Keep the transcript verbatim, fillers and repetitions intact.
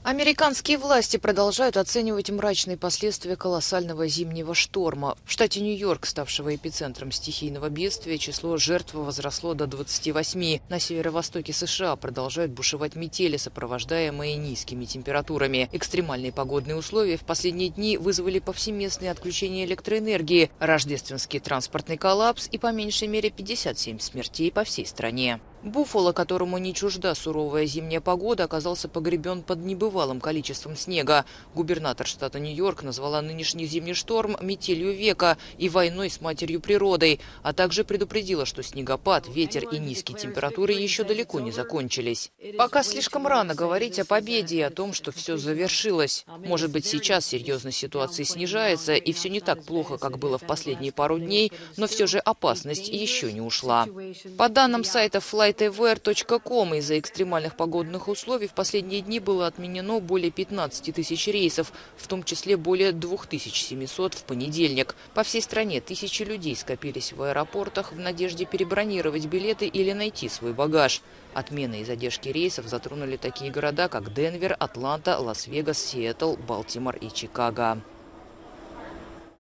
Американские власти продолжают оценивать мрачные последствия колоссального зимнего шторма. В штате Нью-Йорк, ставшего эпицентром стихийного бедствия, число жертв возросло до двадцати восьми. На северо-востоке США продолжают бушевать метели, сопровождаемые низкими температурами. Экстремальные погодные условия в последние дни вызвали повсеместные отключения электроэнергии, рождественский транспортный коллапс и по меньшей мере пятьдесят семь смертей по всей стране. Буффало, которому не чужда суровая зимняя погода, оказался погребен под небывалым количеством снега. Губернатор штата Нью-Йорк назвала нынешний зимний шторм метелью века и войной с матерью природой, а также предупредила, что снегопад, ветер и низкие температуры еще далеко не закончились. Пока слишком рано говорить о победе и о том, что все завершилось. Может быть, сейчас серьезность ситуации снижается и все не так плохо, как было в последние пару дней, но все же опасность еще не ушла. По данным сайта флайт эвэр точка ком, из-за экстремальных погодных условий в последние дни было отменено более пятнадцати тысяч рейсов, в том числе более двух тысяч семисот в понедельник. По всей стране тысячи людей скопились в аэропортах в надежде перебронировать билеты или найти свой багаж. Отмены и задержки рейсов затронули такие города, как Денвер, Атланта, Лас-Вегас, Сиэтл, Балтимор и Чикаго.